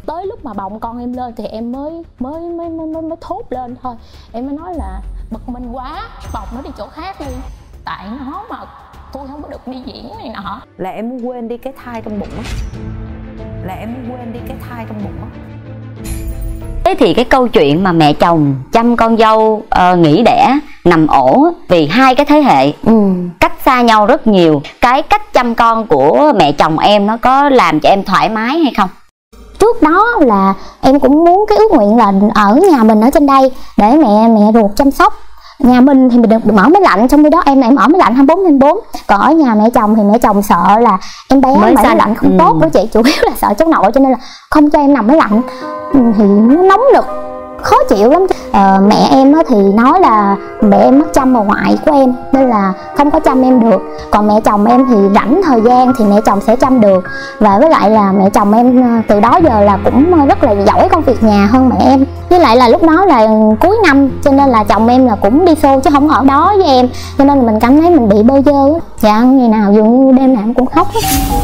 Tới lúc mà bồng con em lên thì em mới thốt lên thôi. Em mới nói là bực mình quá, bồng nó đi chỗ khác đi, tại nó mà tôi không có được đi diễn này nọ. Là em muốn quên đi cái thai trong bụng á. Là em muốn quên đi cái thai trong bụng á. Thế thì cái câu chuyện mà mẹ chồng chăm con dâu nghỉ đẻ nằm ổ vì hai cái thế hệ cách xa nhau rất nhiều. Cái cách chăm con của mẹ chồng em nó có làm cho em thoải mái hay không? Trước đó là em cũng muốn cái ước nguyện là ở nhà mình ở trên đây để mẹ ruột chăm sóc. Nhà mình thì mình được mở máy lạnh, trong khi đó em ở máy lạnh 24/24. Còn ở nhà mẹ chồng thì mẹ chồng sợ là em bé máy lạnh không tốt đó chị, chủ yếu là sợ cháu nội cho nên là không cho em nằm máy lạnh thì nó nóng nực khó chịu lắm. Mẹ em thì nói là mẹ em mất chăm bà ngoại của em nên là không có chăm em được. Còn mẹ chồng em thì rảnh thời gian thì mẹ chồng sẽ chăm được. Và với lại là mẹ chồng em từ đó giờ là cũng rất là giỏi công việc nhà hơn mẹ em. Với lại là lúc đó là cuối năm cho nên là chồng em là cũng đi show chứ không ở đó với em, cho nên là mình cảm thấy mình bị bơ vơ. Dạ ngày nào dường như đêm nào em cũng khóc.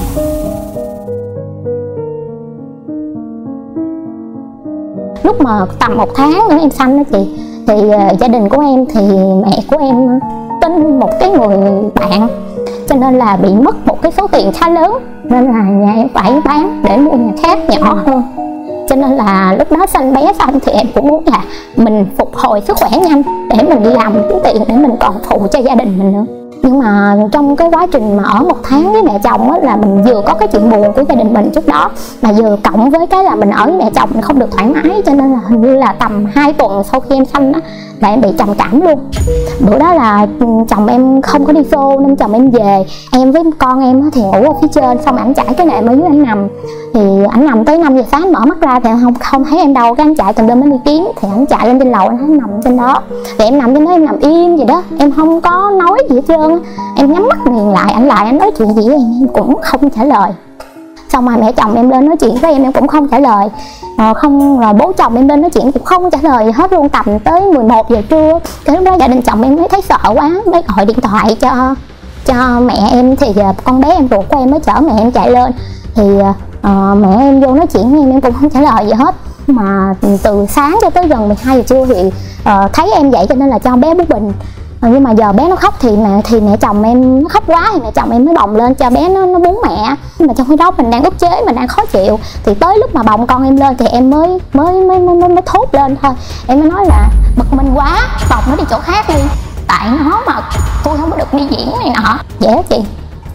Lúc mà tầm 1 tháng nữa em sanh đó chị, thì gia đình của em thì mẹ của em tin một cái người bạn, cho nên là bị mất một cái số tiền khá lớn, nên là nhà em phải bán để mua nhà khác nhỏ hơn. Cho nên là lúc đó sanh bé xong thì em cũng muốn là mình phục hồi sức khỏe nhanh để mình đi làm kiếm tiền để mình còn phụ cho gia đình mình nữa. Nhưng mà trong cái quá trình mà ở 1 tháng với mẹ chồng á, là mình vừa có cái chuyện buồn của gia đình mình trước đó, mà vừa cộng với cái là mình ở với mẹ chồng mình không được thoải mái, cho nên là hình như là tầm 2 tuần sau khi em sanh đó là em bị trầm cảm luôn. Bữa đó là chồng em không có đi show nên chồng em về, em với con em thì ngủ ở phía trên, xong ảnh trải cái nệm ở dưới ảnh nằm. Thì ảnh nằm tới 5 giờ sáng mở mắt ra thì không thấy em đâu, cái ảnh chạy tùm lum mới đi kiếm, thì ảnh chạy lên trên lầu anh thấy nằm trên đó. Thì em nằm trên đó, em nằm im vậy đó, em không có nói gì hết trơn. Em nhắm mắt nghiền lại, anh nói chuyện gì em cũng không trả lời. Xong rồi mẹ chồng em lên nói chuyện với em cũng không trả lời. Rồi bố chồng em lên nói chuyện cũng không trả lời hết luôn, tầm tới 11 giờ trưa. Cái lúc đó gia đình chồng em mới thấy sợ quá, mới gọi điện thoại cho mẹ em. Thì con bé em ruột của em mới chở mẹ em chạy lên. Thì mẹ em vô nói chuyện với em cũng không trả lời gì hết. Mà từ sáng cho tới gần 12 giờ trưa thì thấy em vậy cho nên là cho bé bú bình. Nhưng mà giờ bé nó khóc thì mẹ chồng em nó khóc quá thì mẹ chồng em mới bồng lên cho bé nó bú mẹ. Nhưng mà trong khi đó mình đang ức chế, mình đang khó chịu, thì tới lúc mà bồng con em lên thì em mới thốt lên thôi. Em mới nói là bực mình quá, bồng nó đi chỗ khác đi, tại nó mà tôi không có được đi diễn này nọ. Vậy đó chị.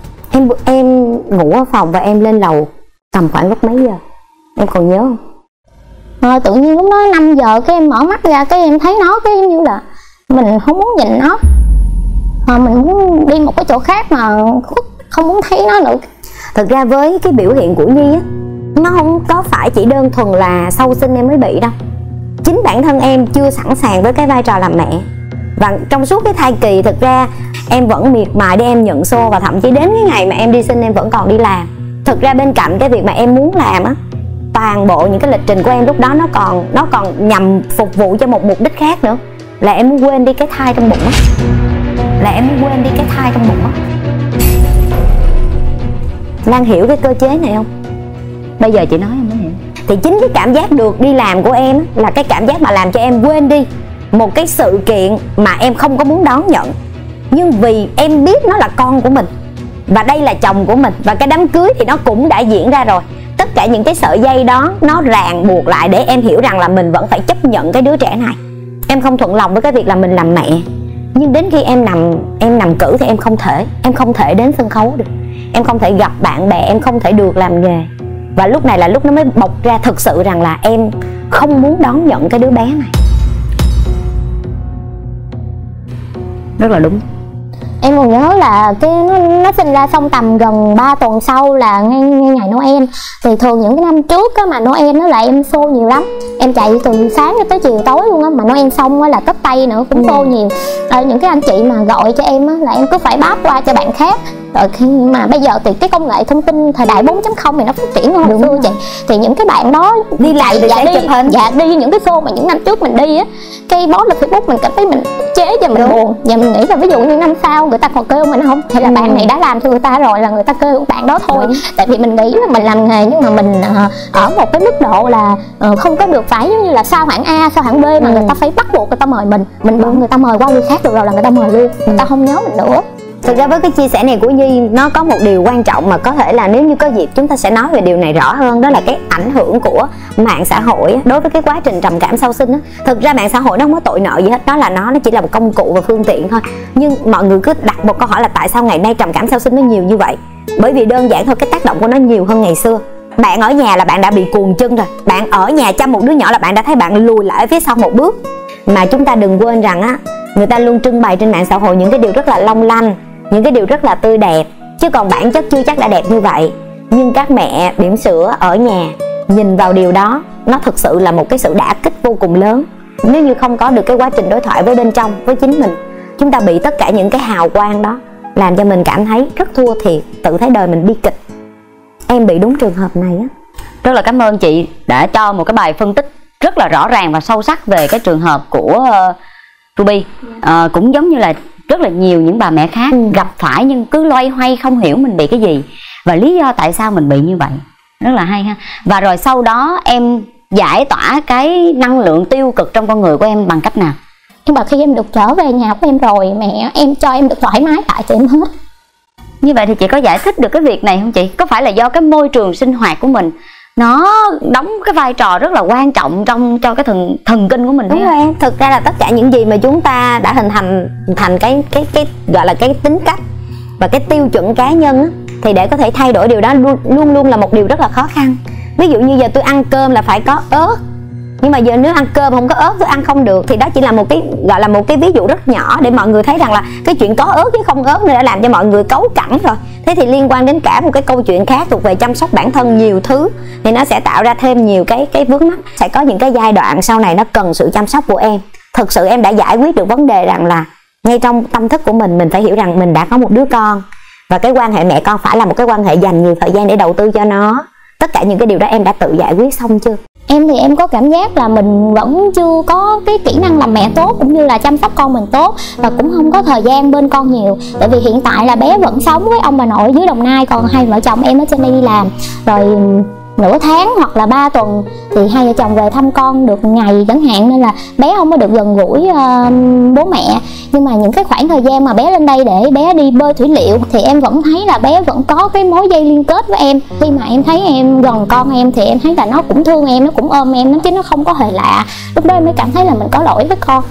Em ngủ ở phòng và em lên lầu tầm khoảng lúc mấy giờ? Em còn nhớ không? Tự nhiên lúc đó 5 giờ cái em mở mắt ra, cái em thấy nó, cái như là mình không muốn nhìn nó, mình muốn đi một cái chỗ khác mà không muốn thấy nó nữa. Thực ra với cái biểu hiện của Nhi á, nó không có phải chỉ đơn thuần là sau sinh em mới bị đâu. Chính bản thân em chưa sẵn sàng với cái vai trò làm mẹ. Và trong suốt cái thai kỳ thực ra em vẫn miệt mài để em nhận xô, và thậm chí đến cái ngày mà em đi sinh em vẫn còn đi làm. Thực ra bên cạnh cái việc mà em muốn làm á, toàn bộ những cái lịch trình của em lúc đó nó còn nhằm phục vụ cho một mục đích khác nữa, là em muốn quên đi cái thai trong bụng á. Là em muốn quên đi cái thai trong bụng á. Lan hiểu cái cơ chế này không? Bây giờ chị nói em mới hiểu. Thì chính cái cảm giác được đi làm của em là cái cảm giác mà làm cho em quên đi một cái sự kiện mà em không có muốn đón nhận. Nhưng vì em biết nó là con của mình, và đây là chồng của mình, và cái đám cưới thì nó cũng đã diễn ra rồi. Tất cả những cái sợi dây đó nó ràng buộc lại để em hiểu rằng là mình vẫn phải chấp nhận cái đứa trẻ này. Em không thuận lòng với cái việc là mình làm mẹ. Nhưng đến khi em nằm cử thì em không thể đến sân khấu được. Em không thể gặp bạn bè, em không thể được làm nghề. Và lúc này là lúc nó mới bộc ra thực sự rằng là em không muốn đón nhận cái đứa bé này. Rất là đúng. Em còn nhớ là nó sinh ra xong tầm gần 3 tuần sau là ngay ngày Noel. Thì thường những cái năm trước á, mà Noel nó là em show nhiều lắm. Em chạy từ sáng cho tới chiều tối luôn á. Mà Noel xong á, là Tết Tây nữa cũng show nhiều. Những cái anh chị mà gọi cho em á, là em cứ phải báp qua cho bạn khác. Rồi khi mà bây giờ thì cái công nghệ thông tin thời đại 4.0 thì nó phát triển hơn hồi xưa chị, thì những cái bạn đó đi làm thì sẽ chụp hình, đi những cái show mà những năm trước mình đi á, cái post lên Facebook mình cảm thấy mình chế và mình buồn, và mình nghĩ là ví dụ như năm sau người ta còn kêu mình không, hay là bạn này đã làm cho người ta rồi là người ta kêu bạn đó thôi. Tại vì mình nghĩ là mình làm nghề nhưng mà mình ở một cái mức độ là không có được phải giống như là sao hạng A sao hạng B mà người ta phải bắt buộc người ta mời mình bảo người ta mời qua người khác được rồi là người ta mời luôn, người ta không nhớ mình nữa. Thực ra với cái chia sẻ này của Nhi, nó có một điều quan trọng mà có thể là nếu như có dịp chúng ta sẽ nói về điều này rõ hơn, đó là cái ảnh hưởng của mạng xã hội đối với cái quá trình trầm cảm sau sinh á. Thực ra mạng xã hội nó không có tội nợ gì hết, đó là nó chỉ là một công cụ và phương tiện thôi. Nhưng mọi người cứ đặt một câu hỏi là tại sao ngày nay trầm cảm sau sinh nó nhiều như vậy? Bởi vì đơn giản thôi, cái tác động của nó nhiều hơn ngày xưa. Bạn ở nhà là bạn đã bị cuồng chân rồi, bạn ở nhà chăm một đứa nhỏ là bạn đã thấy bạn lùi lại ở phía sau một bước. Mà chúng ta đừng quên rằng á, người ta luôn trưng bày trên mạng xã hội những cái điều rất là long lanh, những cái điều rất là tươi đẹp, chứ còn bản chất chưa chắc đã đẹp như vậy. Nhưng các mẹ bỉm sữa ở nhà nhìn vào điều đó, nó thực sự là một cái sự đả kích vô cùng lớn. Nếu như không có được cái quá trình đối thoại với bên trong, với chính mình, chúng ta bị tất cả những cái hào quang đó làm cho mình cảm thấy rất thua thiệt, tự thấy đời mình bi kịch. Em bị đúng trường hợp này á. Rất là cảm ơn chị đã cho một cái bài phân tích rất là rõ ràng và sâu sắc về cái trường hợp của Ruby. Cũng giống như là rất là nhiều những bà mẹ khác gặp phải nhưng cứ loay hoay không hiểu mình bị cái gì và lý do tại sao mình bị như vậy. Rất là hay ha. Và rồi sau đó em giải tỏa cái năng lượng tiêu cực trong con người của em bằng cách nào? Nhưng mà khi em được trở về nhà của em rồi, mẹ em cho em được thoải mái lại thì em hết. Như vậy thì chị có giải thích được cái việc này không chị? Có phải là do cái môi trường sinh hoạt của mình nó đóng cái vai trò rất là quan trọng cho cái thần kinh của mình? Đúng rồi em. Thực ra là tất cả những gì mà chúng ta đã hình thành cái gọi là cái tính cách và cái tiêu chuẩn cá nhân á, thì để có thể thay đổi điều đó luôn luôn là một điều rất là khó khăn. Ví dụ như giờ tôi ăn cơm là phải có ớt, nhưng mà giờ nếu ăn cơm không có ớt tôi ăn không được, thì đó chỉ là một cái gọi là một cái ví dụ rất nhỏ để mọi người thấy rằng là cái chuyện có ớt với không ớt này đã làm cho mọi người cấu cẳng rồi. Thế thì liên quan đến cả một cái câu chuyện khác thuộc về chăm sóc bản thân nhiều thứ, thì nó sẽ tạo ra thêm nhiều cái vướng mắc. Sẽ có những cái giai đoạn sau này nó cần sự chăm sóc của em. Thực sự em đã giải quyết được vấn đề rằng là ngay trong tâm thức của mình phải hiểu rằng mình đã có một đứa con, và cái quan hệ mẹ con phải là một cái quan hệ dành nhiều thời gian để đầu tư cho nó. Tất cả những cái điều đó em đã tự giải quyết xong chưa? Em thì em có cảm giác là mình vẫn chưa có cái kỹ năng làm mẹ tốt cũng như là chăm sóc con mình tốt, và cũng không có thời gian bên con nhiều. Tại vì hiện tại là bé vẫn sống với ông bà nội dưới Đồng Nai, còn hai vợ chồng em ở trên đây đi làm. Rồi nửa tháng hoặc là 3 tuần thì hai vợ chồng về thăm con được ngày chẳng hạn, nên là bé không có được gần gũi bố mẹ. Nhưng mà những cái khoảng thời gian mà bé lên đây để bé đi bơi thủy liệu thì em vẫn thấy là bé vẫn có cái mối dây liên kết với em. Khi mà em thấy em gần con em thì em thấy là nó cũng thương em, nó cũng ôm em, chứ nó không có hề lạ. Lúc đó em mới cảm thấy là mình có lỗi với con.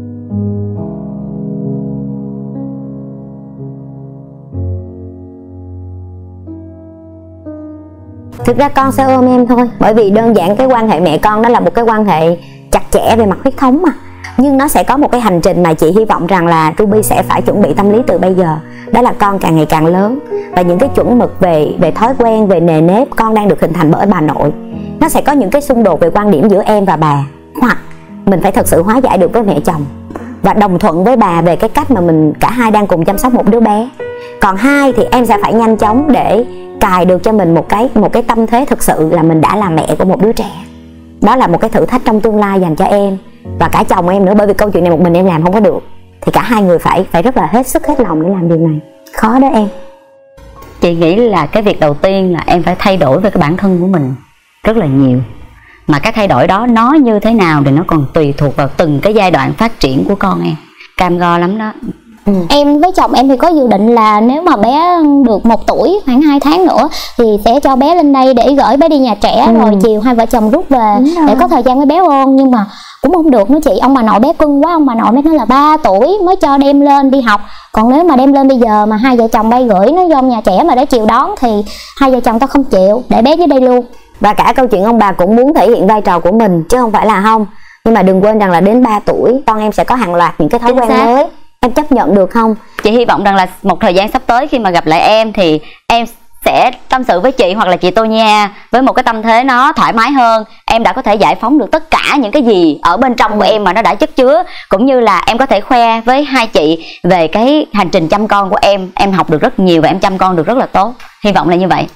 Thực ra con sẽ ôm em thôi, bởi vì đơn giản cái quan hệ mẹ con đó là một cái quan hệ chặt chẽ về mặt huyết thống mà. Nhưng nó sẽ có một cái hành trình mà chị hy vọng rằng là Ruby sẽ phải chuẩn bị tâm lý từ bây giờ. Đó là con càng ngày càng lớn, và những cái chuẩn mực về thói quen, về nề nếp con đang được hình thành bởi bà nội. Nó sẽ có những cái xung đột về quan điểm giữa em và bà, hoặc mình phải thật sự hóa giải được với mẹ chồng và đồng thuận với bà về cái cách mà mình cả hai đang cùng chăm sóc một đứa bé. Còn hai thì em sẽ phải nhanh chóng để cài được cho mình một cái tâm thế thực sự là mình đã là mẹ của một đứa trẻ. Đó là một cái thử thách trong tương lai dành cho em và cả chồng em nữa, bởi vì câu chuyện này một mình em làm không có được, thì cả hai người phải rất là hết sức hết lòng để làm điều này. Khó đó em. Chị nghĩ là cái việc đầu tiên là em phải thay đổi về cái bản thân của mình rất là nhiều. Mà cái thay đổi đó nó như thế nào thì nó còn tùy thuộc vào từng cái giai đoạn phát triển của con em. Cam go lắm đó. Em với chồng em thì có dự định là nếu mà bé được 1 tuổi, khoảng 2 tháng nữa thì sẽ cho bé lên đây để gửi bé đi nhà trẻ, rồi chiều hai vợ chồng rút về để có thời gian với bé hơn. Nhưng mà cũng không được nữa chị, ông bà nội bé cưng quá, ông bà nội mới nói là 3 tuổi mới cho đem lên đi học. Còn nếu mà đem lên bây giờ mà hai vợ chồng bay gửi nó vô nhà trẻ mà để chiều đón thì hai vợ chồng tao không chịu, để bé dưới đây luôn. Và cả câu chuyện ông bà cũng muốn thể hiện vai trò của mình chứ không phải là không. Nhưng mà đừng quên rằng là đến 3 tuổi con em sẽ có hàng loạt những cái thói quen mới. Em chấp nhận được không? Chị hy vọng rằng là một thời gian sắp tới khi mà gặp lại em thì em sẽ tâm sự với chị hoặc là chị Tô Nha với một cái tâm thế nó thoải mái hơn. Em đã có thể giải phóng được tất cả những cái gì ở bên trong của em mà nó đã chất chứa, cũng như là em có thể khoe với hai chị về cái hành trình chăm con của em. Em học được rất nhiều và em chăm con được rất là tốt. Hy vọng là như vậy.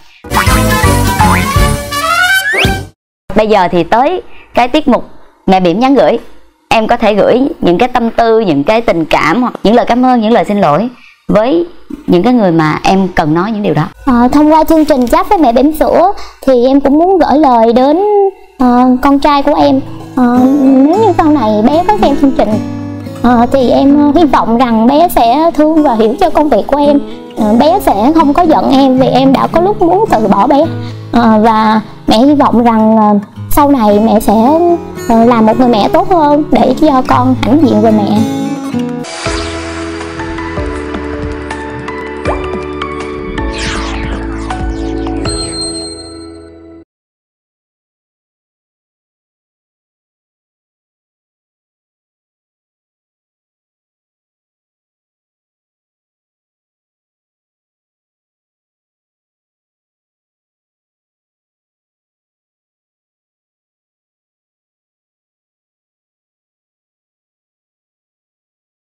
Bây giờ thì tới cái tiết mục Mẹ Bỉm nhắn gửi. Em có thể gửi những cái tâm tư, những cái tình cảm hoặc những lời cảm ơn, những lời xin lỗi với những cái người mà em cần nói những điều đó. Thông qua chương trình Chat với Mẹ Bỉm Sữa thì em cũng muốn gửi lời đến con trai của em. Nếu như sau này bé có xem chương trình thì em hy vọng rằng bé sẽ thương và hiểu cho công việc của em. Bé sẽ không có giận em vì em đã có lúc muốn từ bỏ bé. Và mẹ hy vọng rằng sau này mẹ sẽ làm một người mẹ tốt hơn để cho con hãnh diện về mẹ.